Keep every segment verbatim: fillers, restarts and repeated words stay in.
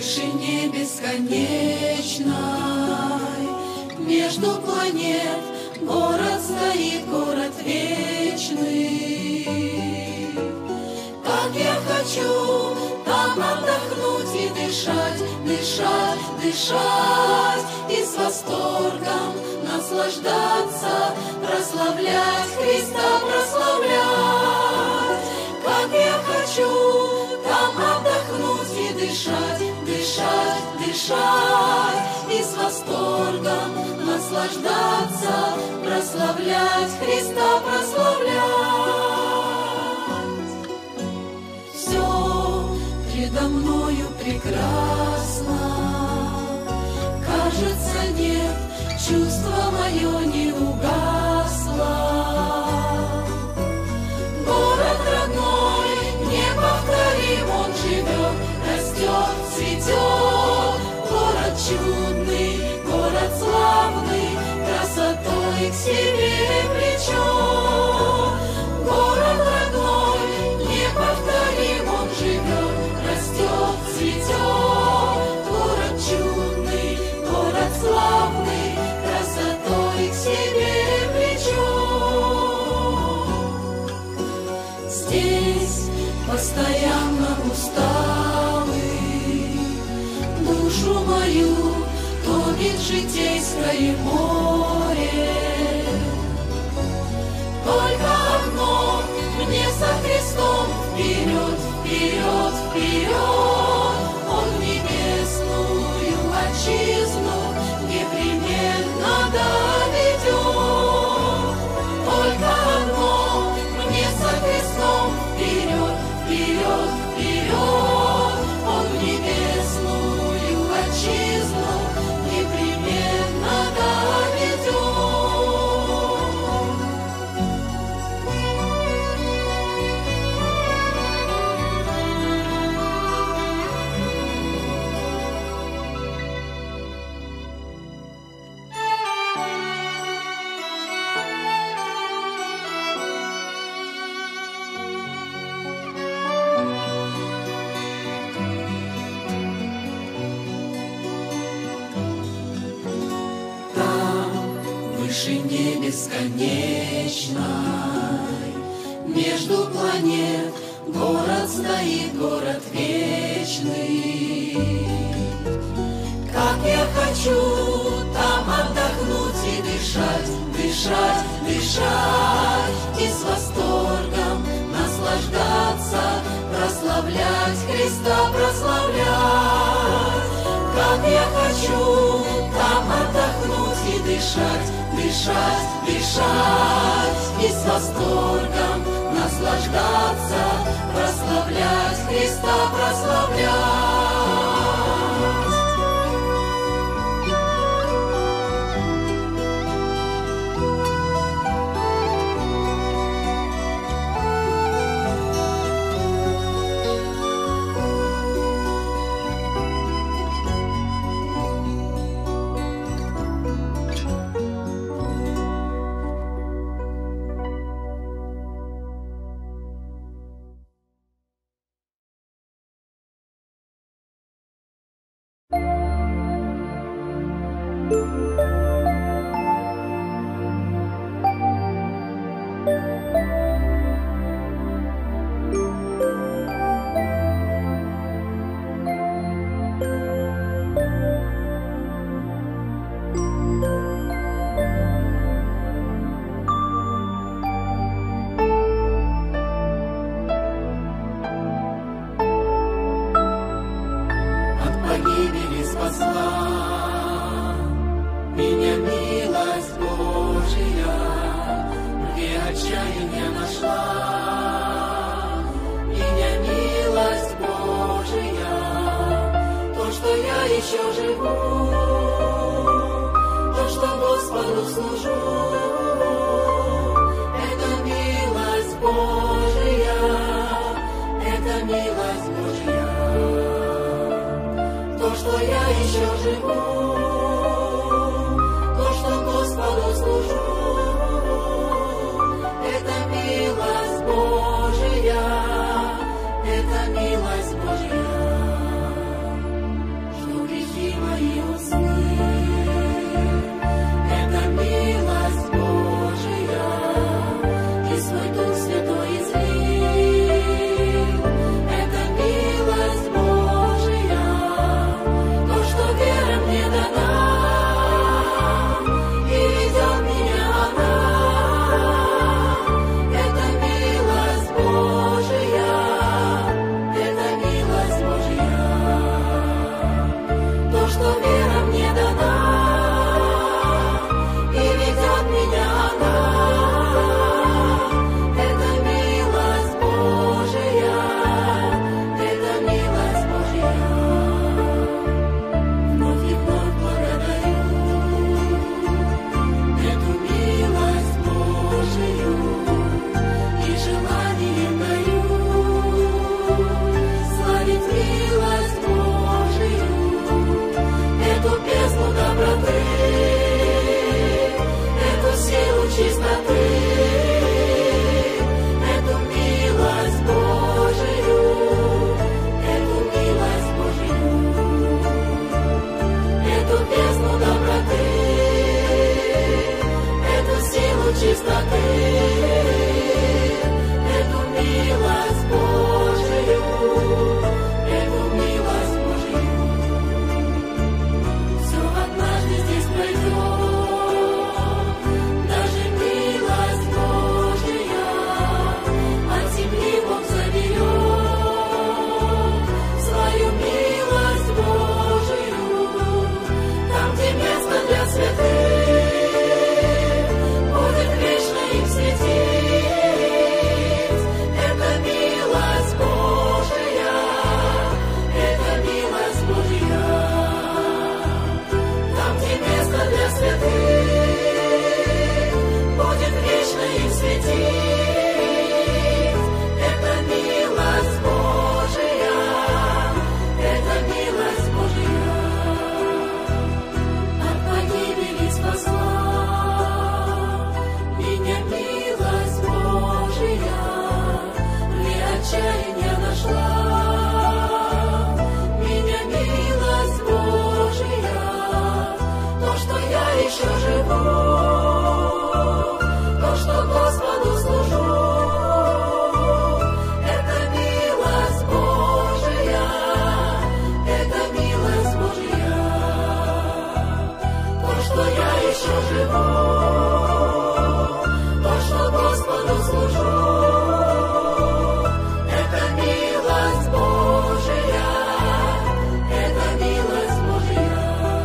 вышине бесконечной, между планет город стоит, город вечный. Как я хочу там отдохнуть и дышать, дышать, дышать, и с восторгом наслаждаться, прославлять Христа, прославлять. Как я хочу там отдохнуть и дышать, дышать, дышать, и с восторгом наслаждаться, прославлять Христа, прославлять. Все предо мною прекрасно, кажется, нет, чувство мое не угасло. Город родной, неповторим, он живет, растет, цветет. Город чудный, город славный, красотой к себе влечет. Город родной, неповторим, он живет, растет, цветет. Город чудный, город славный, красотой к себе влечет. Здесь постоянно усталый, душу мою томит житейское море. Только одно мне со Христом вперед, вперед, вперед, он в небесную отчизну непременно доведет. Только одно мне со Христом вперед, вперед, вперед, он в небесную отчизну непременно доведет. В вышине бесконечной, между планет город стоит, город вечный. Как я хочу там отдохнуть и дышать, дышать, дышать, и с восторгом наслаждаться, прославлять Христа, прославлять. Как я хочу там отдохнуть и дышать, дышать, дышать, и с восторгом наслаждаться, прославлять Христа, прославлять. для святых, будет вечно им светить. Это милость Божия, это милость Божия. Там, где место для святых, будет вечно им светить. Это милость Божия, это милость Божия. От погибели спасла меня милость Божия, мне отчаяния нашла меня милость Божия. То, что я еще живу, то, что Господу служу, это милость Божия, это милость Божия. То, что я еще живу, то, что Господу служу, это милость Божия, это милость Божия.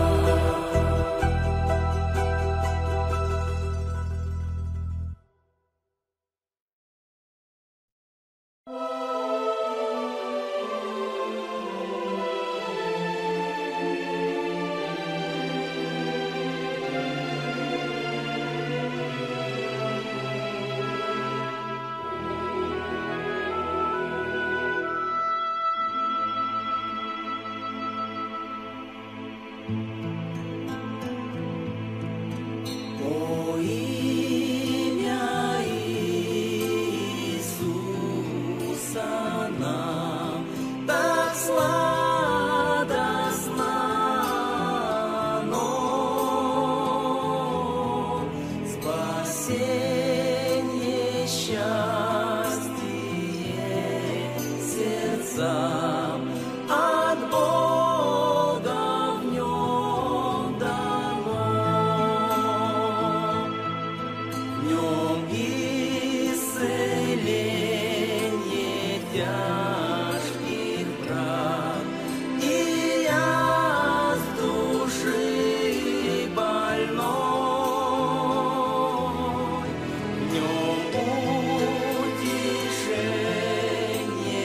О, имя Иисуса нам так сладостно, но спасение, счастье сердцам от Бога в нем дано. В нем исцеление тяжких враг, и я с души больной. В нем утешение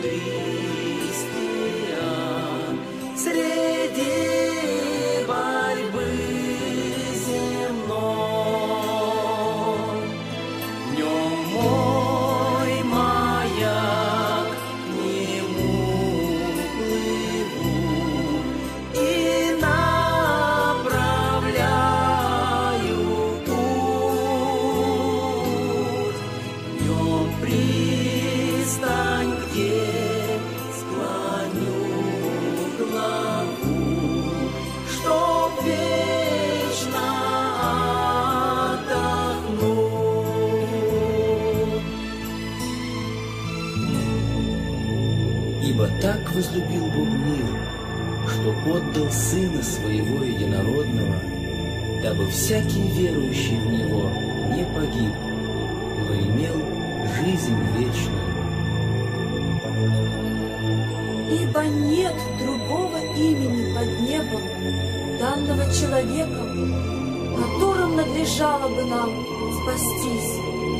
христиан среди борьбы земной. В нем мой маяк, к нему плыву и направляю путь. В нем пристань, где склоню главу, чтоб вечно отдохнуть. Ибо так возлюбил Бог мир, что отдал Сына Своего Единородного, дабы всякий верующий в Него не погиб, но имел жизнь вечную. Ибо нет другого имени под небом, данного человеком, которым надлежало бы нам спастись.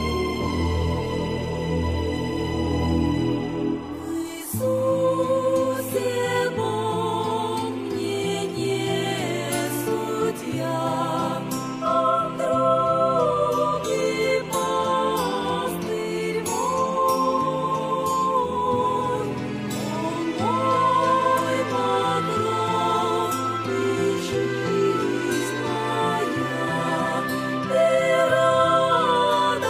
Иисусе, Бог мне не судья, Он друг и пастырь мой. Он мой покров и жизнь моя, и радость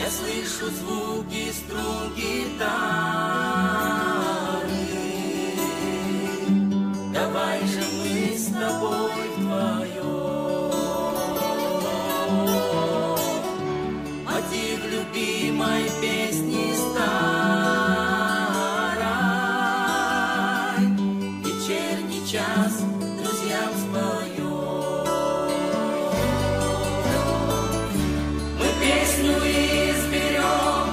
Я слышу звуки струн гитары. Давай же мы с тобой вдвоем мотив любимой песни старой вечерний час друзьям споем. Мы песню изберем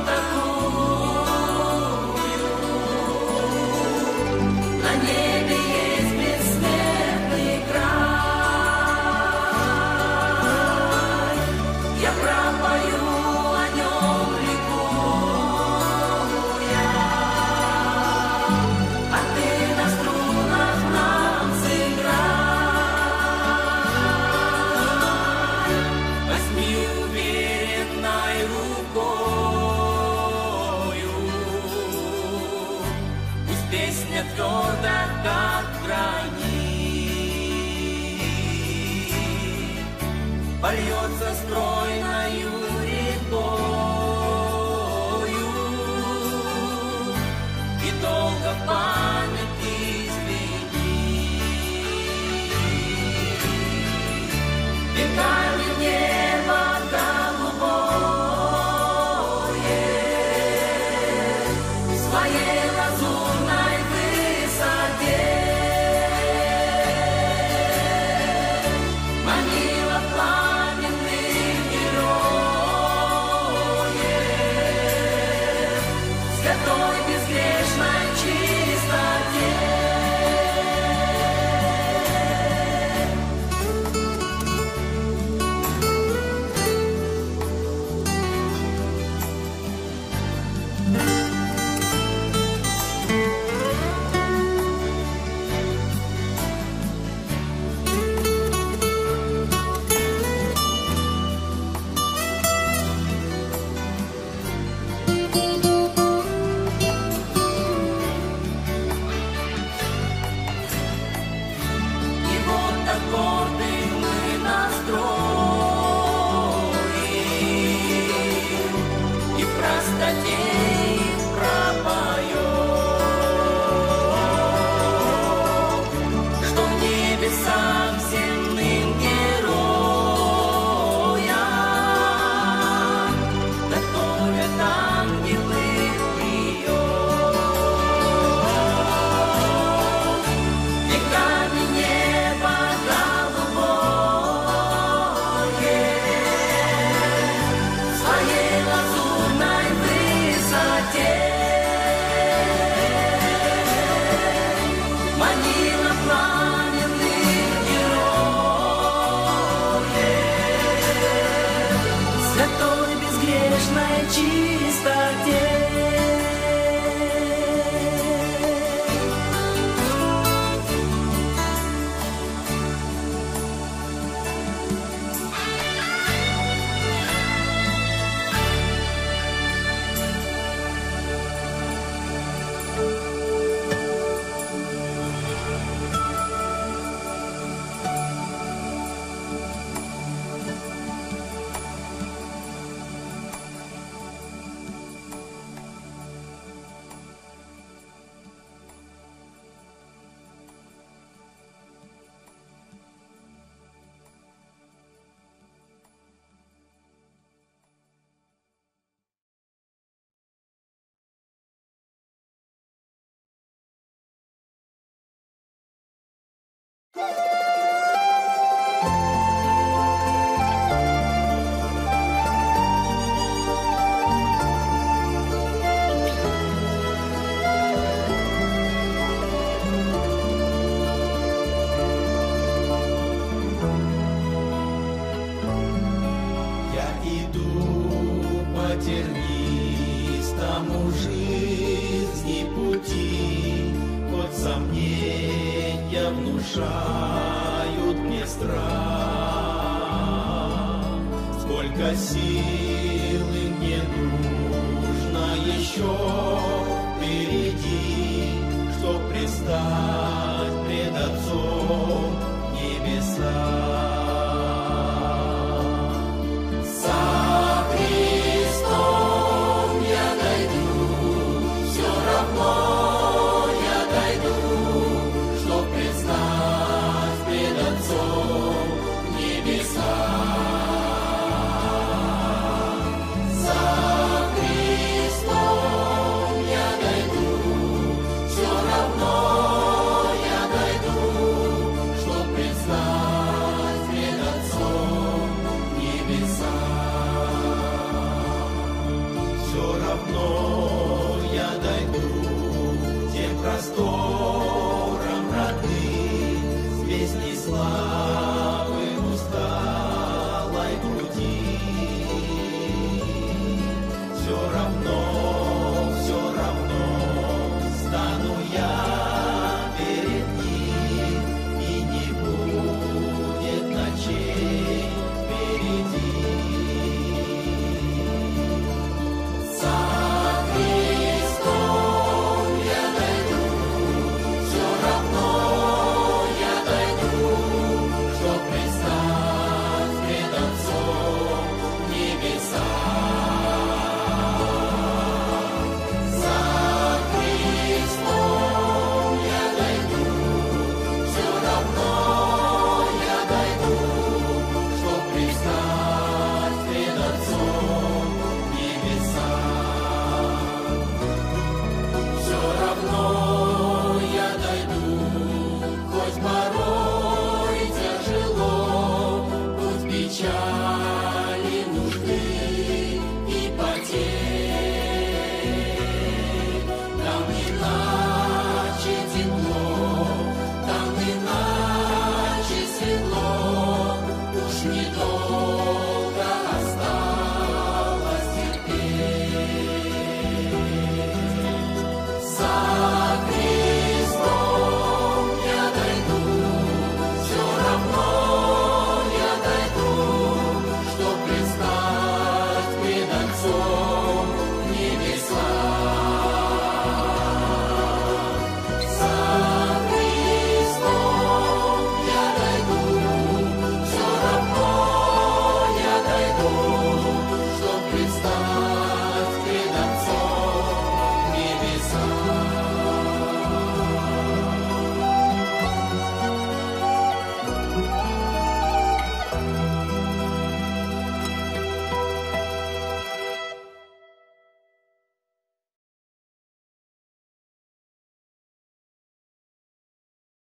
такую, на небе есть бессмертный край. Я пропою о нем ликуя, а ты на струнах нам сыграй. Возьми уверенной рукою, пусть песня твердо, как гранит, польется стройною рекою и долго в памяти звенит. Веками небо голубое в своей лазурной высоте манила пламенных героев святой безгрешной чистоте. И вот аккорды мы настроим и в простоте их пропоем, что небесам земным героям готовят ангелы прием. Веками небо голубое в своей лазурной высоте манила пламенных героев святой безгрешной чистоте. Я иду по тернистому жизни пути, хоть сомнения внушают мне страх. Сколько силы мне нужно еще впереди, чтоб предстать пред Отцом небеса. За Христом я дойду, тем простор.